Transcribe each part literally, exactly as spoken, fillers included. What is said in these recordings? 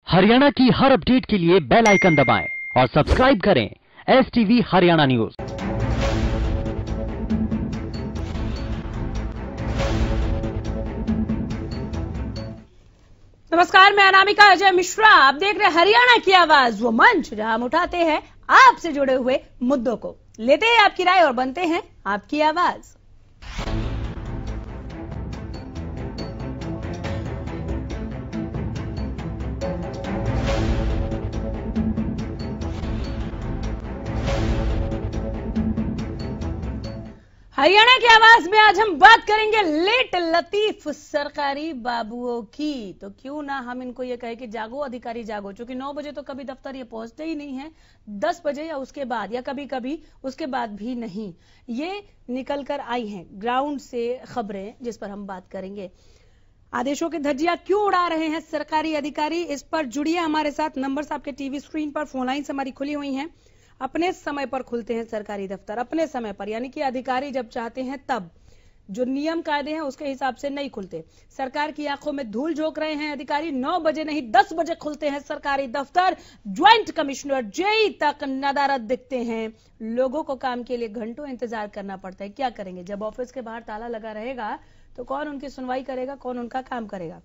हरियाणा की हर अपडेट के लिए बेल आइकन दबाएं और सब्सक्राइब करें एस टीवी हरियाणा न्यूज। नमस्कार, मैं अनामिका अजय मिश्रा। आप देख रहे हरियाणा की आवाज, वो मंच जहां हम उठाते हैं आपसे जुड़े हुए मुद्दों को, लेते हैं आपकी राय और बनते हैं आपकी आवाज। हरियाणा की आवाज में आज हम बात करेंगे लेट लतीफ सरकारी बाबुओं की। तो क्यों ना हम इनको ये कहे कि जागो अधिकारी जागो, क्योंकि नौ बजे तो कभी दफ्तर ये पहुंचते ही नहीं है, दस बजे या उसके बाद, या कभी कभी उसके बाद भी नहीं। ये निकल कर आई हैं ग्राउंड से खबरें, जिस पर हम बात करेंगे। आदेशों की धज्जियां क्यों उड़ा रहे हैं सरकारी अधिकारी, इस पर जुड़िए हमारे साथ। नंबर्स आपके टीवी स्क्रीन पर, फोन लाइन्स हमारी खुली हुई हैं। अपने समय पर खुलते हैं सरकारी दफ्तर, अपने समय पर, यानी कि अधिकारी जब चाहते हैं तब। जो नियम कायदे हैं उसके हिसाब से नहीं खुलते। सरकार की आंखों में धूल झोंक रहे हैं अधिकारी। नौ बजे नहीं दस बजे खुलते हैं सरकारी दफ्तर। ज्वाइंट कमिश्नर जेई तक नदारद दिखते हैं। लोगों को काम के लिए घंटों इंतजार करना पड़ता है। क्या करेंगे जब ऑफिस के बाहर ताला लगा रहेगा? तो कौन उनकी सुनवाई करेगा, कौन उनका काम करेगा?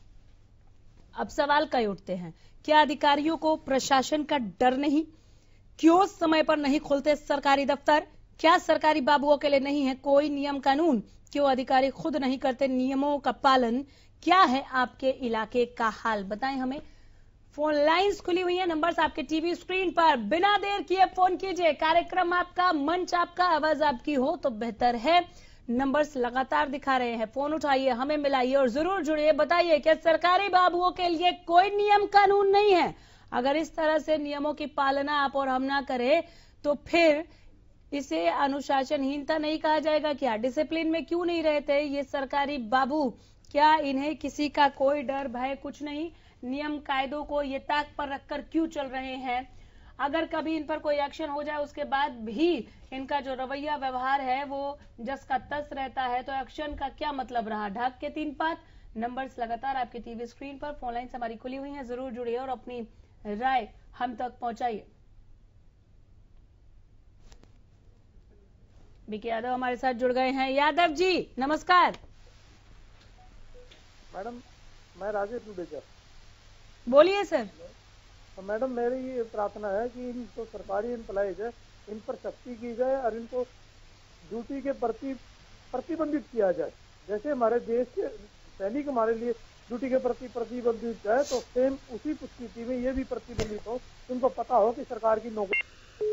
अब सवाल कई उठते हैं, क्या अधिकारियों को प्रशासन का डर नहीं? क्यों समय पर नहीं खुलते सरकारी दफ्तर? क्या सरकारी बाबुओं के लिए नहीं है कोई नियम कानून? क्यों अधिकारी खुद नहीं करते नियमों का पालन? क्या है आपके इलाके का हाल, बताएं हमें। फोन लाइंस खुली हुई हैं, नंबर्स आपके टीवी स्क्रीन पर। बिना देर किए फोन कीजिए। कार्यक्रम आपका, मंच आपका, आवाज आपकी हो तो बेहतर है। नंबर्स लगातार दिखा रहे हैं, फोन उठाइए, हमें मिलाइए और जरूर जुड़िए। बताइए क्या सरकारी बाबुओं के लिए कोई नियम कानून नहीं है? अगर इस तरह से नियमों की पालना आप और हम ना करें तो फिर इसे अनुशासनहीनता नहीं कहा जाएगा क्या? डिसिप्लिन में क्यों नहीं रहते ये सरकारी बाबू? क्या इन्हें किसी का कोई डर भय कुछ नहीं? नियम कायदों को ये ताक पर रखकर क्यों चल रहे हैं? अगर कभी इन पर कोई एक्शन हो जाए उसके बाद भी इनका जो रवैया व्यवहार है वो जस का तस रहता है, तो एक्शन का क्या मतलब रहा? ढाक के तीन पात। नंबर्स लगातार आपकी टीवी स्क्रीन पर, फोन लाइन हमारी खुली हुई है, जरूर जुड़िए और अपनी राय हम तक पहुंचाइए। बीके यादव हमारे साथ जुड़ गए हैं। यादव जी नमस्कार। मैडम मैं राजेश दुबेकर। बोलिए सर। तो मैडम मेरी ये प्रार्थना है कि इन तो सरकारी एम्प्लॉइज है, इन पर सख्ती की जाए और इनको ड्यूटी के प्रति प्रतिबंधित किया जाए। जैसे हमारे देश के सैनिक हमारे लिए ड्यूटी के प्रति प्रतिबंधित है, तो सेम उसी स्थिति में ये भी प्रतिबंधित हो। उनको पता हो कि सरकार की नौकरी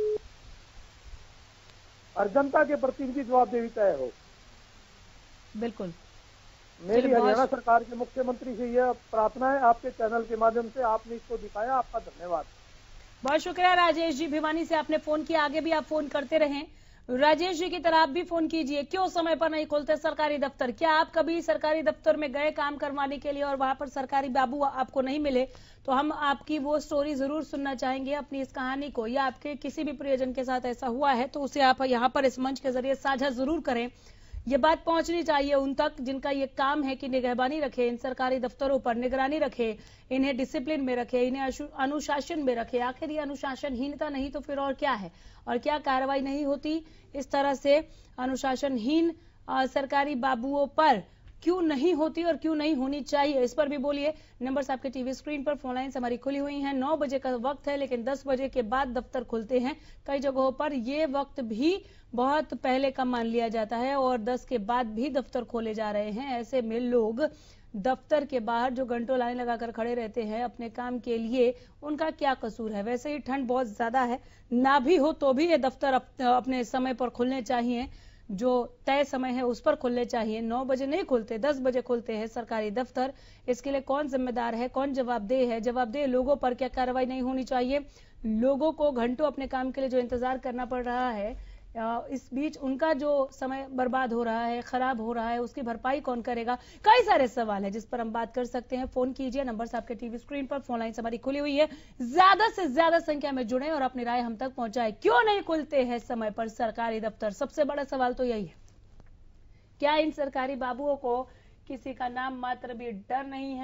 और जनता के प्रति इनकी जवाबदेही तय हो। बिल्कुल। मेरी हरियाणा सरकार के मुख्यमंत्री से यह प्रार्थना है, आपके चैनल के माध्यम से आपने इसको दिखाया, आपका धन्यवाद। बहुत शुक्रिया राजेश जी। भिवानी से आपने फोन किया, आगे भी आप फोन करते रहें। राजेश जी की तरह आप भी फोन कीजिए। क्यों समय पर नहीं खुलते सरकारी दफ्तर? क्या आप कभी सरकारी दफ्तर में गए काम करवाने के लिए और वहां पर सरकारी बाबू आपको नहीं मिले? तो हम आपकी वो स्टोरी जरूर सुनना चाहेंगे, अपनी इस कहानी को, या आपके किसी भी प्रियजन के साथ ऐसा हुआ है तो उसे आप यहाँ पर इस मंच के जरिए साझा जरूर करें। ये बात पहुंचनी चाहिए उन तक जिनका ये काम है कि निगहबानी रखे इन सरकारी दफ्तरों पर, निगरानी रखे, इन्हें डिसिप्लिन में रखे, इन्हें अनुशासन में रखे। आखिर ये अनुशासनहीनता नहीं तो फिर और क्या है? और क्या कार्रवाई नहीं होती इस तरह से अनुशासनहीन सरकारी बाबुओं पर क्यों नहीं होती और क्यों नहीं होनी चाहिए, इस पर भी बोलिए। नंबर्स आपके टीवी स्क्रीन पर, फोन लाइन्स हमारी खुली हुई हैं। नौ बजे का वक्त है लेकिन दस बजे के बाद दफ्तर खुलते हैं। कई जगहों पर ये वक्त भी बहुत पहले का मान लिया जाता है और दस के बाद भी दफ्तर खोले जा रहे हैं। ऐसे में लोग दफ्तर के बाहर जो घंटों लाइन लगाकर खड़े रहते हैं अपने काम के लिए, उनका क्या कसूर है? वैसे ही ठंड बहुत ज्यादा है, ना भी हो तो भी ये दफ्तर अपने समय पर खुलने चाहिए, जो तय समय है उस पर खुलने चाहिए। नौ बजे नहीं खुलते, दस बजे खुलते हैं सरकारी दफ्तर। इसके लिए कौन जिम्मेदार है, कौन जवाबदेह है? जवाबदेह लोगों पर क्या कार्रवाई नहीं होनी चाहिए? लोगों को घंटों अपने काम के लिए जो इंतजार करना पड़ रहा है, इस बीच उनका जो समय बर्बाद हो रहा है, खराब हो रहा है, उसकी भरपाई कौन करेगा? कई सारे सवाल है जिस पर हम बात कर सकते हैं। फोन कीजिए, नंबर्स आपके टीवी स्क्रीन पर, फोन लाइन हमारी खुली हुई है। ज्यादा से ज्यादा संख्या में जुड़े और अपनी राय हम तक पहुंचाए। क्यों नहीं खुलते हैं समय पर सरकारी दफ्तर? सबसे बड़ा सवाल तो यही है। क्या इन सरकारी बाबुओं को किसी का नाम मात्र भी डर नहीं है?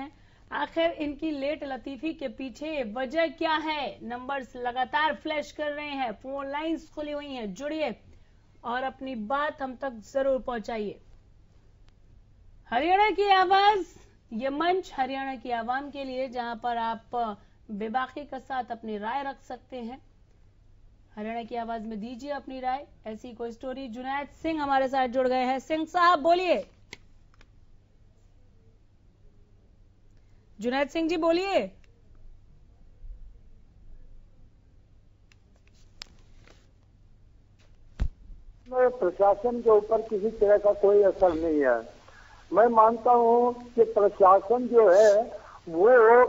आखिर इनकी लेट लतीफी के पीछे वजह क्या है? नंबर्स लगातार फ्लैश कर रहे हैं, फोन लाइंस खुली हुई हैं, जुड़िए और अपनी बात हम तक जरूर पहुंचाइए। हरियाणा की आवाज, ये मंच हरियाणा की आवाम के लिए, जहां पर आप बेबाकी के साथ अपनी राय रख सकते हैं। हरियाणा की आवाज में दीजिए अपनी राय। ऐसी कोई स्टोरी। जुनैद सिंह हमारे साथ जुड़ गए हैं। सिंह साहब बोलिए। जुनैद सिंह जी बोलिए। प्रशासन के ऊपर किसी तरह का कोई असर नहीं है। मैं मानता हूँ कि प्रशासन जो है वो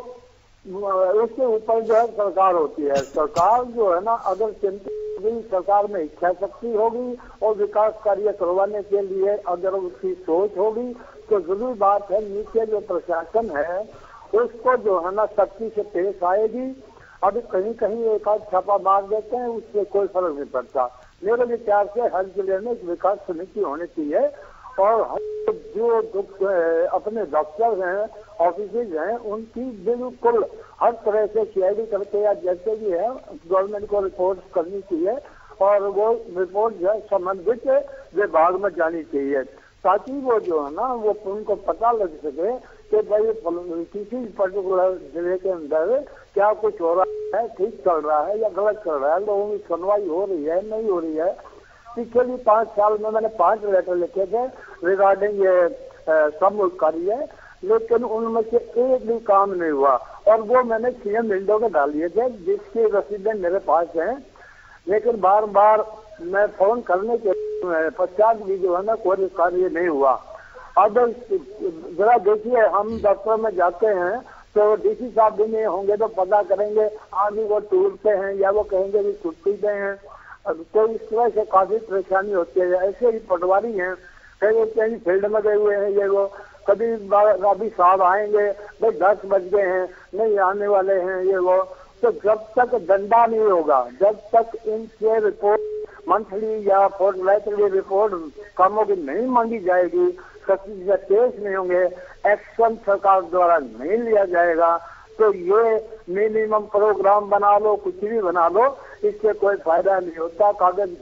उसके ऊपर जो है सरकार होती है। सरकार जो है ना, अगर चिंतित सरकार में इच्छा शक्ति होगी और विकास कार्य करवाने के लिए अगर उसकी सोच होगी तो जरूरी बात है नीचे जो प्रशासन है उसको जो है ना सख्ती से पेश आएगी। अभी कहीं कहीं एक आध छापा मार देते हैं, उससे कोई फर्क नहीं पड़ता। मेरे विचार से हर जिले में एक विकास समिति होनी चाहिए और जो, जो अपने दफ्तर हैं, ऑफिस हैं, उनकी बिल्कुल हर तरह से सीआईडी करके या जैसे भी है गवर्नमेंट को रिपोर्ट करनी चाहिए और वो रिपोर्ट जो है संबंधित विभाग में जानी चाहिए ताकि वो जो है ना वो उनको पता लग सके कि भाई किसी पर्टिकुलर जिले के अंदर क्या कुछ हो रहा है, ठीक चल रहा है या गलत चल रहा है, लोगों की सुनवाई हो रही है नहीं हो रही है। पिछले पांच साल में मैंने पांच लेटर लिखे थे रिगार्डिंग ये सामूहिक कार्य, लेकिन उनमें से एक भी काम नहीं हुआ और वो मैंने सीएम विंडो में डाल दिए थे जिसकी रसीदें मेरे पास हैं। लेकिन बार बार मैं फोन करने के पश्चात भी जो है ना कोई कार्य नहीं हुआ। अब जरा देखिए, हम दफ्तर में जाते हैं तो डीसी साहब भी नहीं होंगे तो पता करेंगे आज वो टूर पे हैं या वो कहेंगे भी छुट्टी पे हैं। तो इस तरह से काफी परेशानी होती है। ऐसे ही पटवारी हैं, कहीं कहीं फील्ड में गए हुए हैं, ये वो कभी राबी साहब आएंगे, भाई दस बज गए हैं नहीं आने वाले हैं, ये वो। तो जब तक दंडा नहीं होगा, जब तक इनसे रिपोर्ट मंथली या फोर्टनाइटली रिपोर्ट कामों की नहीं मांगी जाएगी, सख्ती से केस नहीं होंगे, एक्शन सरकार द्वारा नहीं लिया जाएगा, तो ये मिनिमम प्रोग्राम बना लो, कुछ भी बना लो, इससे कोई फायदा नहीं होता। कागज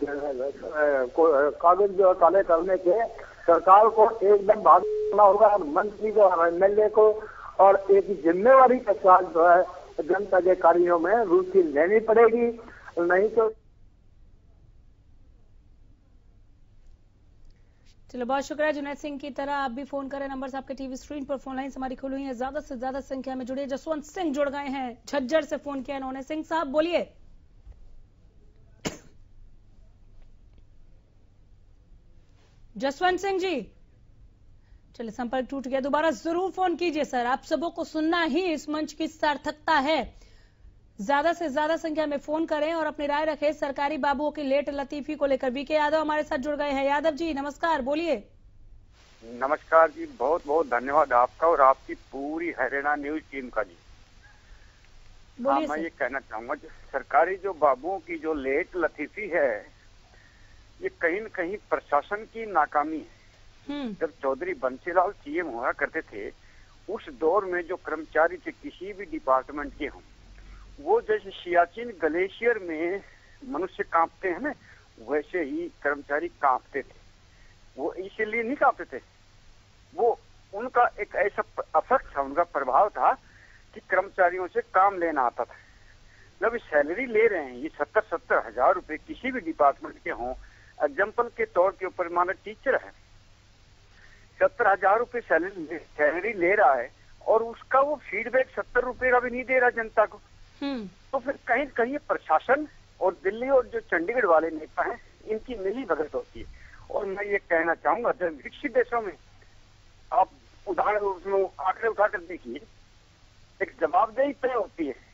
कागज जो काले करने के सरकार को एकदम भाग करना होगा, मंत्री को और एमएलए को, और एक जिम्मेवारी के साथ जो है जनता के कार्यों में रुचि लेनी पड़ेगी। नहीं तो चलो, बहुत शुक्रिया जुनैद सिंह की तरह आप भी फोन करें। नंबर आपके टीवी स्क्रीन पर, फोन लाइन हमारी खुली हुई है, ज्यादा से ज्यादा संख्या में जुड़िए। जसवंत सिंह जुड़ गए हैं, झज्जर से फोन किया इन्होंने। सिंह साहब बोलिए। जसवंत सिंह जी, चलिए संपर्क टूट गया, दोबारा जरूर फोन कीजिए सर। आप सबों को सुनना ही इस मंच की सार्थकता है। ज्यादा से ज्यादा संख्या में फोन करें और अपनी राय रखें सरकारी बाबुओं की लेट लतीफी को लेकर। बीके यादव हमारे साथ जुड़ गए हैं। यादव जी नमस्कार, बोलिए। नमस्कार जी, बहुत बहुत धन्यवाद आपका और आपकी पूरी हरियाणा न्यूज टीम का जी। हाँ, मैं ये कहना चाहूंगा, सरकारी जो बाबुओं की जो लेट लतीफी है ये कहीं न कहीं प्रशासन की नाकामी है। जब चौधरी बंसीलाल सीएम हुआ करते थे उस दौर में जो कर्मचारी थे किसी भी डिपार्टमेंट के हों, वो जैसे सियाचिन ग्लेशियर में मनुष्य कांपते हैं ना, वैसे ही कर्मचारी कांपते थे। वो इसलिए नहीं कांपते थे, वो उनका एक ऐसा अफेक्ट था, उनका प्रभाव था कि कर्मचारियों से काम लेना आता था। जब सैलरी ले रहे हैं ये सत्तर सत्तर हजार रुपए किसी भी डिपार्टमेंट के हों, एग्जाम्पल के तौर के ऊपर माना टीचर है, सत्तर हजार रुपए सैलरी सैलरी ले रहा है और उसका वो फीडबैक सत्तर रुपए का भी नहीं दे रहा जनता को, तो फिर कहीं कहीं प्रशासन और दिल्ली और जो चंडीगढ़ वाले नेता हैं इनकी मिली भगत होती है। और मैं ये कहना चाहूंगा, जब विकसित देशों में आप उदाहरण उसमें आंकड़े उठाकर देखिए, एक जवाबदेही तय होती है।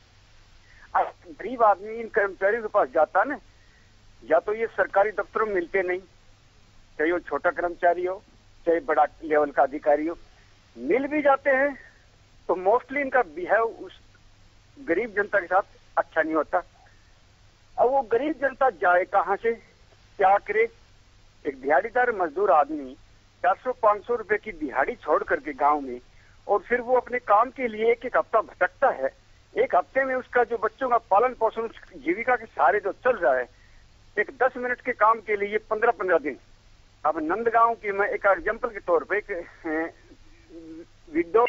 गरीब आदमी इन कर्मचारियों के पास जाता ना, या तो ये सरकारी दफ्तरों में मिलते नहीं, चाहे वो छोटा कर्मचारी हो चाहे बड़ा लेवल का अधिकारी हो, मिल भी जाते हैं तो मोस्टली इनका बिहेव उस गरीब जनता के साथ अच्छा नहीं होता। अब वो गरीब जनता जाए कहाँ से, क्या करे? एक दिहाड़ीदार मजदूर आदमी चार सौ पांच सौ रुपए की दिहाड़ी छोड़ करके गांव में और फिर वो अपने काम के लिए एक एक हफ्ता भटकता है। एक हफ्ते में उसका जो बच्चों का पालन पोषण, जीविका के सहारे जो चल रहा है, एक दस मिनट के काम के लिए पंद्रह पंद्रह दिन। अब नंदगांव की मैं एक एग्जाम्पल के तौर पे, एक विडो,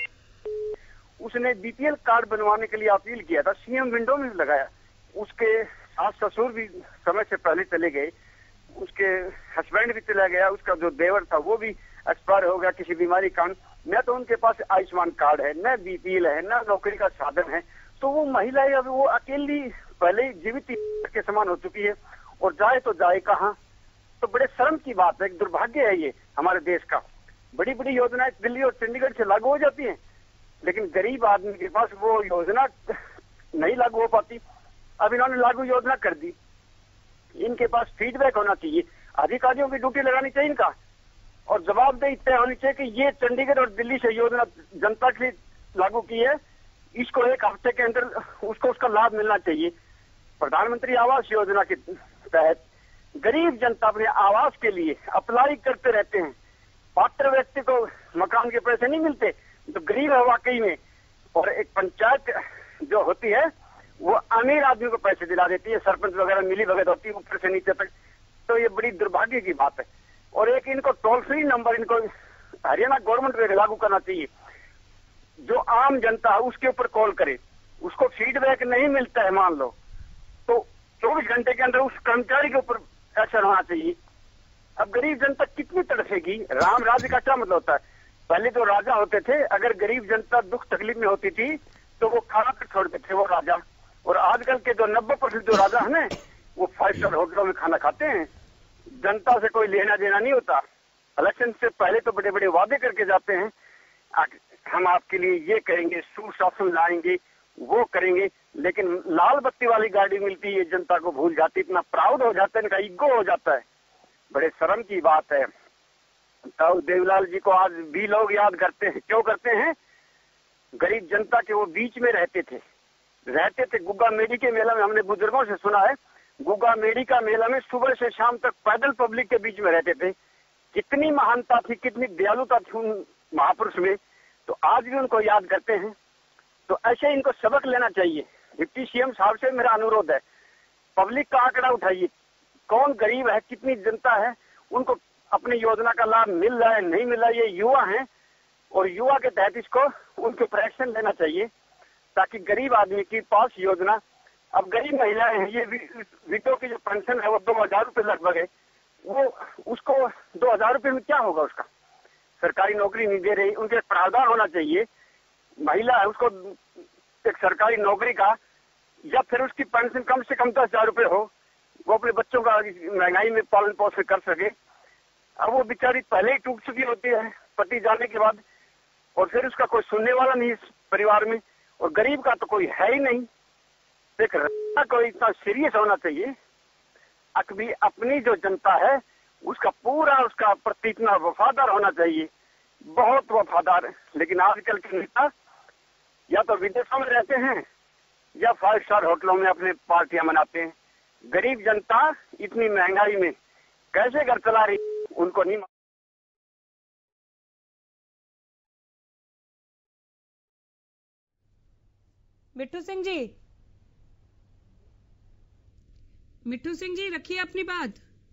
उसने बीपीएल कार्ड बनवाने के लिए अपील किया था, सीएम विंडो में लगाया। उसके सास ससुर भी समय से पहले चले गए, उसके हस्बैंड भी चला गया, उसका जो देवर था वो भी एक्सपायर हो गया किसी बीमारी कारण। न तो उनके पास आयुष्मान कार्ड है, न बीपीएल है, न नौकरी का साधन है। तो वो महिलाएं अब वो अकेली पहले जीवित के समान हो चुकी है, और जाए तो जाए कहाँ। तो बड़े शर्म की बात है, एक दुर्भाग्य है ये हमारे देश का। बड़ी बड़ी योजनाएं दिल्ली और चंडीगढ़ से लागू हो जाती हैं, लेकिन गरीब आदमी के पास वो योजना नहीं लागू हो पाती। अब इन्होंने लागू योजना कर दी, इनके पास फीडबैक होना चाहिए, अधिकारियों की ड्यूटी लगानी चाहिए इनका, और जवाबदेही तय होनी चाहिए कि ये चंडीगढ़ और दिल्ली से योजना जनता के लिए लागू की है, इसको एक हफ्ते के अंदर उसको उसका लाभ मिलना चाहिए। प्रधानमंत्री आवास योजना के तहत गरीब जनता अपने आवास के लिए अप्लाई करते रहते हैं, पात्र व्यक्ति को मकान के पैसे नहीं मिलते, तो गरीब है वाकई में। और एक पंचायत जो होती है वो अमीर आदमी को पैसे दिला देती है, सरपंच वगैरह मिली भगत होती है ऊपर से नीचे तक। तो ये बड़ी दुर्भाग्य की बात है। और एक इनको टोल फ्री नंबर इनको हरियाणा गवर्नमेंट में लागू करना चाहिए, जो आम जनता है उसके ऊपर कॉल करे, उसको फीडबैक नहीं मिलता है मान लो, तो चौबीस घंटे के अंदर उस कर्मचारी के ऊपर एक्शन होना चाहिए। अब गरीब जनता कितनी तड़फेगी। राम राज्य का क्या मतलब होता है? पहले जो राजा होते थे, अगर गरीब जनता दुख तकलीफ में होती थी तो वो खाना कर छोड़ते थे वो राजा। और आजकल के जो नब्बे परसेंट जो राजा है वो फाइव स्टार होटलों में खाना खाते हैं, जनता से कोई लेना देना नहीं होता। इलेक्शन से पहले तो बड़े बड़े वादे करके जाते हैं, हम आपके लिए ये करेंगे, सुशासन लाएंगे, वो करेंगे, लेकिन लाल बत्ती वाली गाड़ी मिलती है जनता को भूल जाती, इतना प्राउड हो जाता है, इनका ईगो हो जाता है। बड़े शर्म की बात है। तो देवलाल जी को आज भी लोग याद करते हैं, क्यों करते हैं? गरीब जनता के वो बीच में रहते थे रहते थे गुग्गा मेडी के मेला में, हमने बुजुर्गों से सुना है, गुग्गा मेडी का मेला में सुबह से शाम तक पैदल पब्लिक के बीच में रहते थे। कितनी महानता थी, कितनी दयालुता थी उन महापुरुष में। तो आज भी उनको याद करते हैं। तो ऐसे इनको सबक लेना चाहिए। डिप्टी सीएम साहब से मेरा अनुरोध है, पब्लिक का आंकड़ा उठाइए, कौन गरीब है, कितनी जनता है, उनको अपनी योजना का लाभ मिल रहा है नहीं मिल रहा है। ये युवा हैं और युवा के तहत इसको उनके ऊपर एक्शन लेना चाहिए, ताकि गरीब आदमी की पास योजना। अब गरीब महिलाएं हैं, ये विडो की जो पेंशन है वो दो हजार रुपये लगभग है, वो उसको दो हजार रुपये में क्या होगा उसका? सरकारी नौकरी नहीं दे रही, उनके प्रावधान होना चाहिए। महिला है उसको एक सरकारी नौकरी का, या फिर उसकी पेंशन कम से कम दस हजार रुपये हो, वो अपने बच्चों का महंगाई में पालन पोषण कर सके। अब वो बेचारी पहले ही टूट चुकी होती है पति जाने के बाद, और फिर उसका कोई सुनने वाला नहीं इस परिवार में, और गरीब का तो कोई है ही नहीं। एक रखना कोई इतना सीरियस होना चाहिए। अकभी अपनी जो जनता है उसका पूरा उसका प्रति इतना वफादार होना चाहिए, बहुत वफादार। लेकिन आजकल के नेता या तो विदेशों में रहते हैं या फाइव स्टार होटलों में अपने पार्टियां मनाते हैं। गरीब जनता इतनी महंगाई में कैसे घर चला रही उनको नहीं। मिट्टू सिंह जी, मिट्टू सिंह जी रखिए अपनी बात।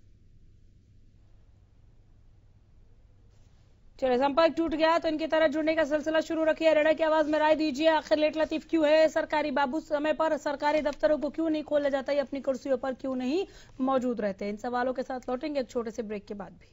चलिए, संपर्क टूट गया तो इनकी तरह जुड़ने का सिलसिला शुरू रखिए। हरियाणा की आवाज में राय दीजिए, आखिर लेट लतीफ क्यों है? सरकारी बाबू समय पर सरकारी दफ्तरों को क्यों नहीं खोला जाता? या अपनी कुर्सियों पर क्यों नहीं मौजूद रहते? इन सवालों के साथ लौटेंगे एक छोटे से ब्रेक के बाद भी।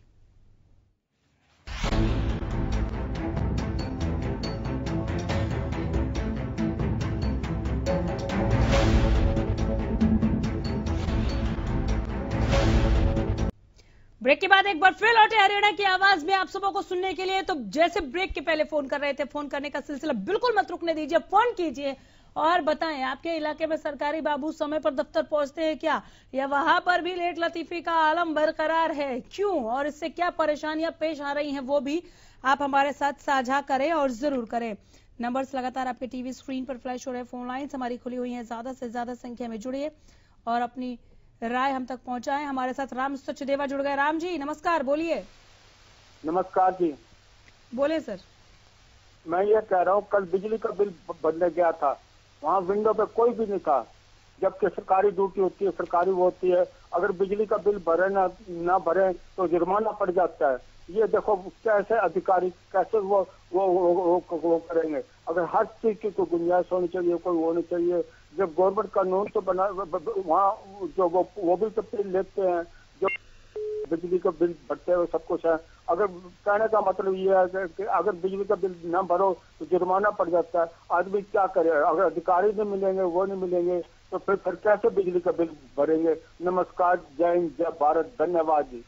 ब्रेक के बाद एक बार फिर लौटे हरियाणा की आवाज में आप सबों को सुनने के लिए। तो जैसे ब्रेक के पहले फोन कर रहे थे, फोन करने का सिलसिला बिल्कुल मत रुकने दीजिए, फोन कीजिए और बताएं आपके इलाके में सरकारी बाबू समय पर दफ्तर पहुंचते हैं क्या, या वहां पर भी लेट लतीफी का आलम बरकरार है, क्यों और इससे क्या परेशानियां पेश आ रही हैं, वो भी आप हमारे साथ साझा करें और जरूर करें। नंबर्स लगातार आपके टीवी स्क्रीन पर फ्लैश हो रहे हैं, फोन लाइन्स हमारी खुली हुई है, ज्यादा से ज्यादा संख्या में जुड़िए और अपनी राय हम तक पहुंचाएं। हमारे साथ राम सचदेवा जुड़ गए। राम जी नमस्कार, बोलिए। नमस्कार जी। बोले सर। मैं ये कह रहा हूँ, कल बिजली का बिल भरने गया था, वहाँ विंडो पे कोई भी नहीं था, जबकि सरकारी ड्यूटी होती है, सरकारी वो होती है। अगर बिजली का बिल भरे ना ना भरे तो जुर्माना पड़ जाता है। ये देखो कैसे अधिकारी कैसे वो वो वो, वो, वो, वो करेंगे। अगर हर चीज की कोई गुंजाइश होनी चाहिए, कोई होनी चाहिए। जब गवर्नमेंट कानून तो बना, वहाँ जो वो वो भी तो लेते हैं, जो बिजली का बिल भरते हैं सब कुछ है। अगर कहने का मतलब ये है कि अगर बिजली का बिल न भरो तो जुर्माना पड़ जाता है। आदमी क्या करे, अगर अधिकारी नहीं मिलेंगे, वो नहीं मिलेंगे तो फिर फिर कैसे बिजली का बिल भरेंगे। नमस्कार, जय हिंद, जय भारत, धन्यवाद जी।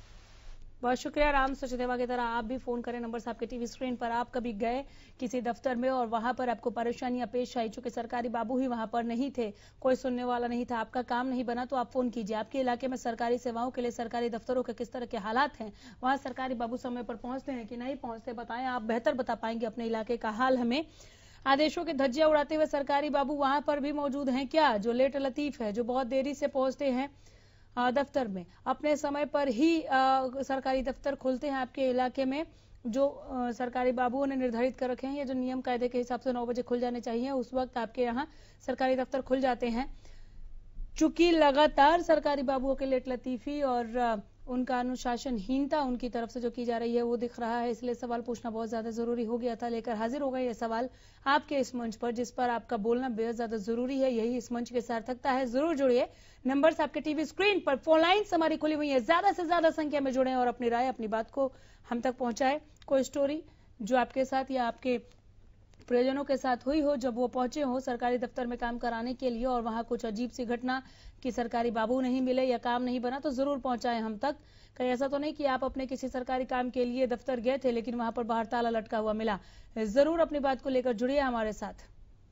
बहुत शुक्रिया राम सचदेवा की तरह आप भी फोन करें, नंबर आपके टीवी स्क्रीन पर। आप कभी गए किसी दफ्तर में और वहां पर आपको परेशानियां पेश आई, चूंकि सरकारी बाबू ही वहां पर नहीं थे, कोई सुनने वाला नहीं था, आपका काम नहीं बना, तो आप फोन कीजिए। आपके इलाके में सरकारी सेवाओं के लिए सरकारी दफ्तरों के किस तरह के हालात हैं, वहां सरकारी बाबू समय पर पहुंचते हैं कि नहीं पहुंचते, बताएं। आप बेहतर बता पाएंगे अपने इलाके का हाल हमें। आदेशों के धज्जियां उड़ाते हुए सरकारी बाबू वहां पर भी मौजूद हैं क्या, जो लेट लतीफ है, जो बहुत देरी से पहुंचते हैं दफ्तर में। अपने समय पर ही आ, सरकारी दफ्तर खुलते हैं आपके इलाके में, जो आ, सरकारी बाबुओं ने निर्धारित कर रखे हैं, या जो नियम कायदे के हिसाब से नौ बजे खुल जाने चाहिए, उस वक्त आपके यहाँ सरकारी दफ्तर खुल जाते हैं। चूंकि लगातार सरकारी बाबुओं के लेट लतीफी और आ, उनका अनुशासनहीनता उनकी तरफ से जो की जा रही है वो दिख रहा है, इसलिए सवाल पूछना बहुत ज्यादा जरूरी हो गया था। लेकर हाजिर हो गए ये सवाल आपके इस मंच पर, जिस पर आपका बोलना बेहद ज्यादा जरूरी है। यही इस मंच की सार्थकता है। जरूर जुड़िए, नंबर्स आपके टीवी स्क्रीन पर, फोन लाइन्स हमारी खुली हुई है, ज्यादा से ज्यादा संख्या में जुड़े और अपनी राय, अपनी बात को हम तक पहुंचाए। कोई स्टोरी जो आपके साथ या आपके प्रियजनों के साथ हुई हो, जब वो पहुंचे हो सरकारी दफ्तर में काम कराने के लिए और वहां कुछ अजीब सी घटना कि सरकारी बाबू नहीं मिले या काम नहीं बना, तो जरूर पहुंचाएं हम तक। कहीं ऐसा तो नहीं कि आप अपने किसी सरकारी काम के लिए दफ्तर गए थे लेकिन वहां पर बाहर ताला लटका हुआ मिला। जरूर अपनी बात को लेकर जुड़िए हमारे साथ।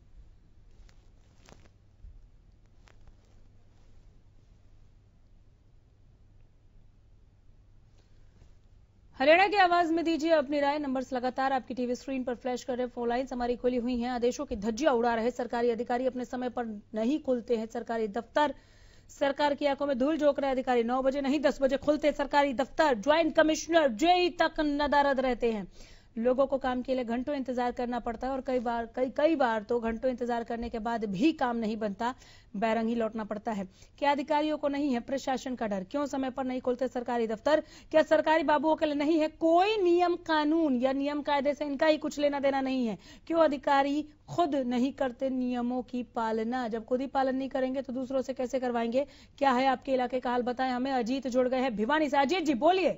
हरियाणा की आवाज में दीजिए अपनी राय। नंबर्स लगातार आपकी टीवी स्क्रीन पर फ्लैश कर रहे, फोन लाइन्स हमारी खुली हुई हैं। आदेशों की धज्जियां उड़ा रहे सरकारी अधिकारी, अपने समय पर नहीं खुलते हैं सरकारी दफ्तर। सरकार की आंखों में धूल झोंक रहे अधिकारी, नौ बजे नहीं दस बजे खुलते सरकारी दफ्तर। ज्वाइंट कमिश्नर जेई तक नदारद रहते हैं। लोगों को काम के लिए घंटों इंतजार करना पड़ता है और कई बार कई कई बार तो घंटों इंतजार करने के बाद भी काम नहीं बनता, बैरंग ही लौटना पड़ता है। क्या अधिकारियों को नहीं है प्रशासन का डर? क्यों समय पर नहीं खुलते सरकारी दफ्तर? क्या सरकारी बाबुओं के लिए नहीं है कोई नियम कानून या नियम कायदे से इनका ही कुछ लेना देना नहीं है? क्यों अधिकारी खुद नहीं करते नियमों की पालना? जब खुद ही पालन नहीं करेंगे तो दूसरों से कैसे करवाएंगे? क्या है आपके इलाके का हाल, बताएं हमें। अजीत जुड़ गए हैं भिवानी से। अजीत जी बोलिए।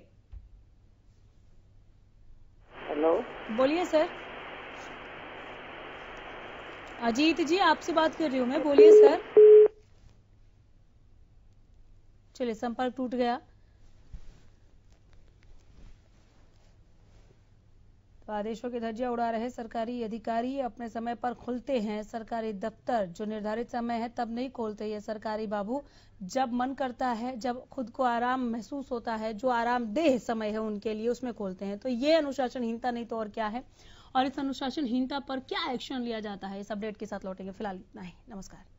हेलो, बोलिए सर। अजीत जी आपसे बात कर रही हूं मैं, बोलिए सर। चलिए संपर्क टूट गया। तो आदेशों की धज्जियां उड़ा रहे सरकारी अधिकारी, अपने समय पर खुलते हैं सरकारी दफ्तर, जो निर्धारित समय है तब नहीं खोलते ये सरकारी बाबू। जब मन करता है, जब खुद को आराम महसूस होता है, जो आरामदेह समय है उनके लिए, उसमें खोलते हैं। तो ये अनुशासनहीनता नहीं तो और क्या है, और इस अनुशासनहीनता पर क्या एक्शन लिया जाता है, इस अपडेट के साथ लौटेंगे। फिलहाल इतना ही, नमस्कार।